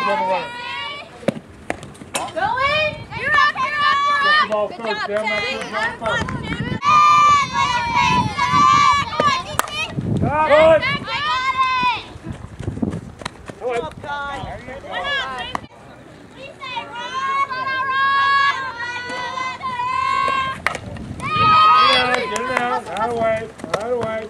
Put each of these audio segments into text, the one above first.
Good job, Teddy. Got it! Get it out. Right away. Right away.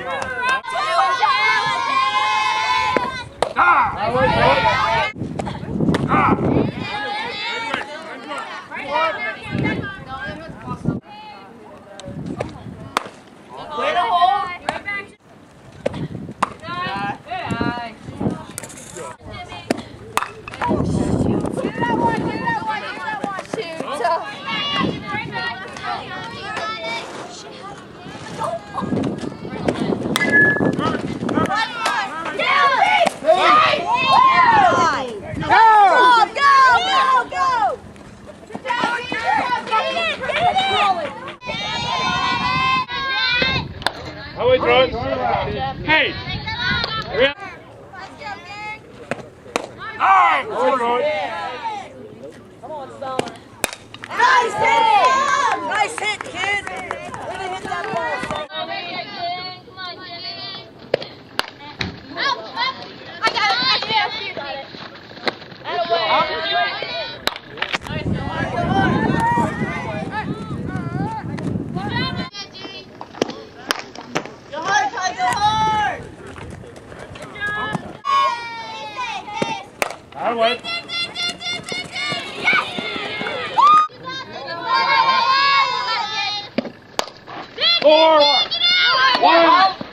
Way to hold. How we throwing? Hey! Come on, Summer. Nice hit! Nice hit, kid! Way to hit that ball. I got it. Go hard, Ty, go hard! Out of way. Four. One.